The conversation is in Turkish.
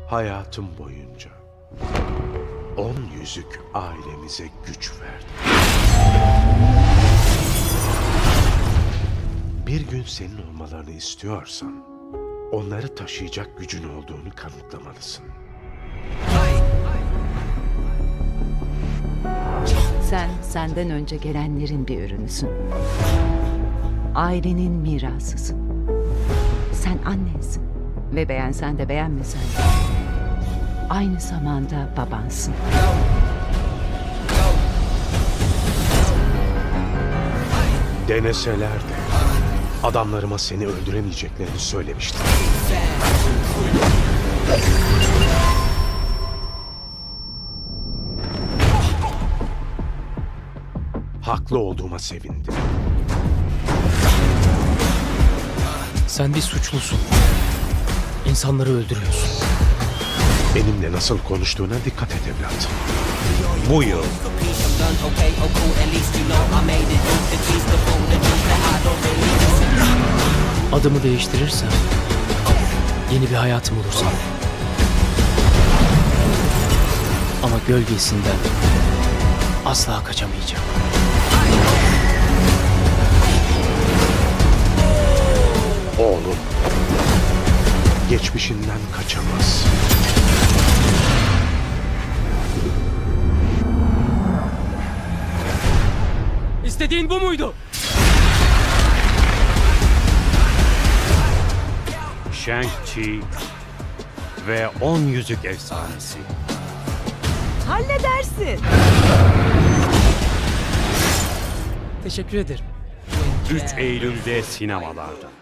Hayatım boyunca 10 yüzük ailemize güç verdi. Bir gün senin olmalarını istiyorsan, onları taşıyacak gücün olduğunu kanıtlamalısın. Sen, senden önce gelenlerin bir ürünüsün. Ailenin mirasısın. Sen annensin. Ve beğensen de beğenmesen de aynı zamanda babansın. Deneseler de adamlarıma seni öldüremeyeceklerini söylemiştim. Haklı olduğuma sevindim. Sen bir suçlusun. İnsanları öldürüyorsun. Benimle nasıl konuştuğuna dikkat et evlat. Bu yıl Adımı değiştirirsem yeni bir hayatım olur sana. Ama gölgesinden asla kaçamayacağım. oğlum geçmişinden kaçamaz. İstediğin bu muydu? Shang-Chi ve 10 Yüzük Efsanesi. Halledersin. Teşekkür ederim. 3 Eylül'de sinemalarda.